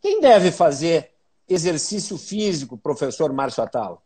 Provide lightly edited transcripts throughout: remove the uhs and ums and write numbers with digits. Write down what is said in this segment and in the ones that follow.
Quem deve fazer exercício físico, professor Márcio Atala?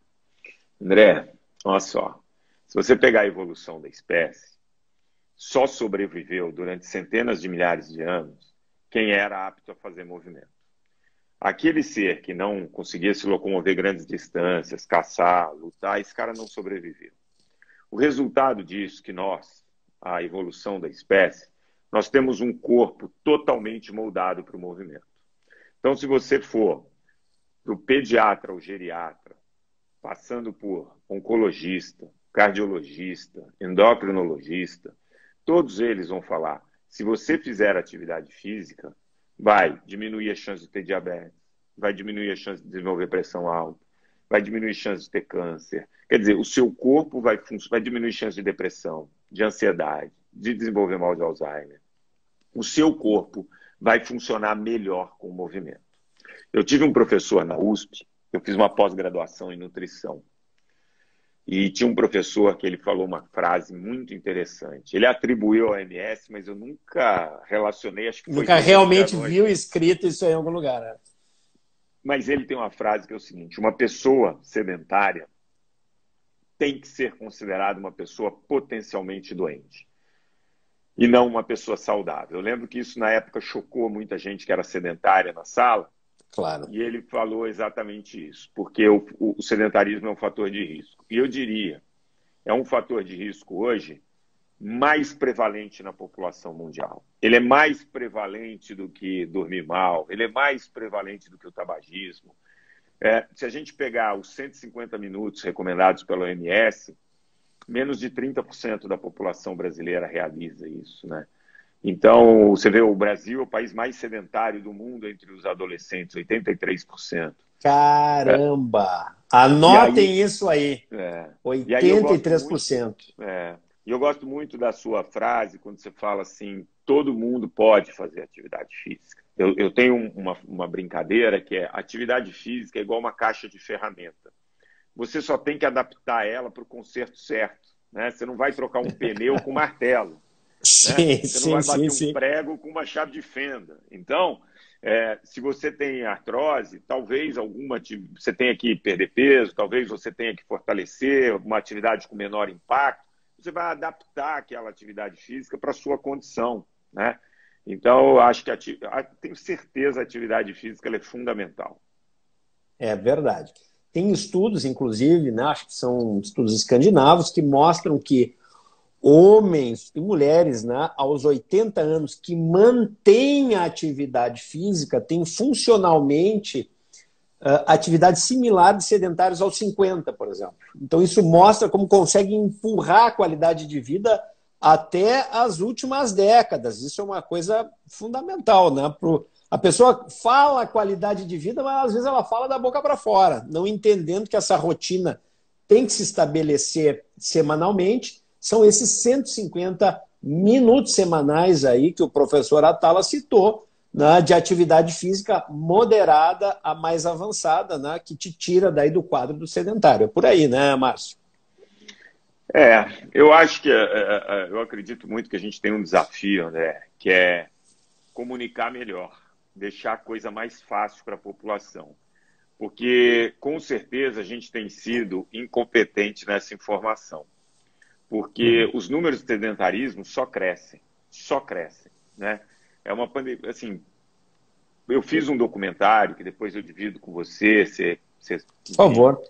André, olha só. Se você pegar a evolução da espécie, só sobreviveu durante centenas de milhares de anos quem era apto a fazer movimento. Aquele ser que não conseguia se locomover grandes distâncias, caçar, lutar, esse cara não sobreviveu. O resultado disso, que nós, a evolução da espécie, nós temos um corpo totalmente moldado para o movimento. Então, se você for do pediatra ao geriatra, passando por oncologista, cardiologista, endocrinologista, todos eles vão falar, se você fizer atividade física, vai diminuir a chance de ter diabetes, vai diminuir a chance de desenvolver pressão alta, vai diminuir a chance de ter câncer. Quer dizer, o seu corpo vai diminuir a chance de depressão, de ansiedade, de desenvolver mal de Alzheimer. O seu corpo vai funcionar melhor com o movimento. Eu tive um professor na USP, eu fiz uma pós-graduação em nutrição, e tinha um professor que ele falou uma frase muito interessante. Ele atribuiu ao OMS, mas eu nunca relacionei, acho que foi Nunca realmente viu escrito isso em algum lugar. Né? Mas ele tem uma frase que é o seguinte: uma pessoa sedentária tem que ser considerada uma pessoa potencialmente doente e não uma pessoa saudável. Eu lembro que isso na época chocou muita gente que era sedentária na sala. Claro. E ele falou exatamente isso, porque o sedentarismo é um fator de risco. E eu diria, é um fator de risco hoje mais prevalente na população mundial. Ele é mais prevalente do que dormir mal, ele é mais prevalente do que o tabagismo. Se a gente pegar os 150 minutos recomendados pela OMS, menos de 30% da população brasileira realiza isso, né? Então, você vê, o Brasil é o país mais sedentário do mundo entre os adolescentes, 83%. Caramba! Anotem isso aí. 83%. E eu gosto muito da sua frase, quando você fala assim, todo mundo pode fazer atividade física. Eu tenho uma brincadeira que é, atividade física é igual uma caixa de ferramenta. Você só tem que adaptar ela para o conserto certo, né? Você não vai trocar um pneu com martelo. Sim, né? Você não vai bater um prego com uma chave de fenda. Então, se você tem artrose, talvez você tenha que perder peso, talvez você tenha que fortalecer uma atividade com menor impacto, você vai adaptar aquela atividade física para a sua condição, né? Então, eu acho que tenho certeza que a atividade física ela é fundamental. É verdade. Tem estudos, inclusive, né, acho que são estudos escandinavos, que mostram que homens e mulheres, né, aos 80 anos que mantêm a atividade física têm funcionalmente atividade similar de sedentários aos 50, por exemplo. Então isso mostra como consegue empurrar a qualidade de vida até as últimas décadas. Isso é uma coisa fundamental, né? A pessoa fala qualidade de vida, mas às vezes ela fala da boca para fora, não entendendo que essa rotina tem que se estabelecer semanalmente. São esses 150 minutos semanais aí que o professor Atala citou, né, de atividade física moderada a mais avançada, né, que te tira daí do quadro do sedentário. É por aí, né, Márcio? Eu acho que eu acredito muito que a gente tem um desafio, né, que é comunicar melhor, deixar a coisa mais fácil para a população. Porque, com certeza, a gente tem sido incompetente nessa informação. Porque os números de sedentarismo só crescem, né? É uma pandemia, assim, eu fiz um documentário que depois eu divido com você. Por favor,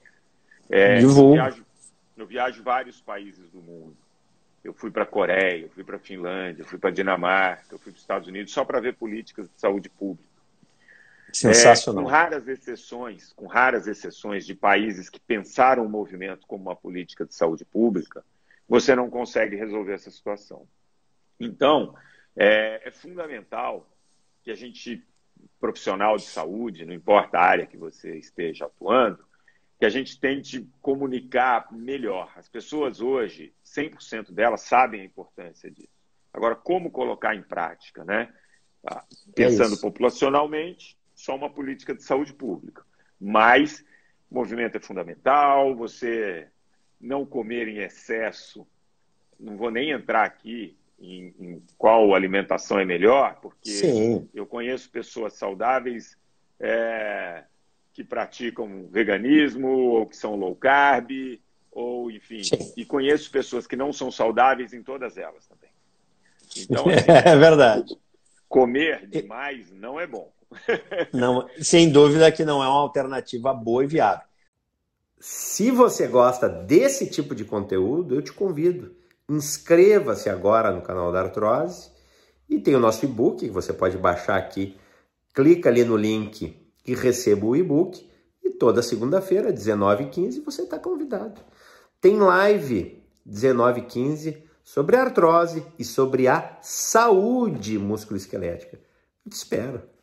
eu viajo vários países do mundo. Eu fui para a Coreia, eu fui para a Finlândia, eu fui para a Dinamarca, eu fui para os Estados Unidos, só para ver políticas de saúde pública. Sensacional. Com raras exceções de países que pensaram o movimento como uma política de saúde pública, você não consegue resolver essa situação. Então, é fundamental que a gente, profissional de saúde, não importa a área que você esteja atuando, que a gente tente comunicar melhor. As pessoas hoje, 100% delas sabem a importância disso. Agora, como colocar em prática, né? Pensando populacionalmente, só uma política de saúde pública. Mas o movimento é fundamental, você não comer em excesso. Não vou nem entrar aqui em qual alimentação é melhor, porque eu conheço pessoas saudáveis que praticam veganismo, ou que são low carb, ou enfim. Sim. E conheço pessoas que não são saudáveis em todas elas também. Então, assim, É verdade. comer demais não é bom. Não, sem dúvida que não é uma alternativa boa e viável. Se você gosta desse tipo de conteúdo, eu te convido. Inscreva-se agora no canal da Artrose e tem o nosso e-book que você pode baixar aqui. Clica ali no link e receba o e-book. E toda segunda-feira, 19h15, você está convidado. Tem live 19h15 sobre a artrose e sobre a saúde musculoesquelética. Eu te espero.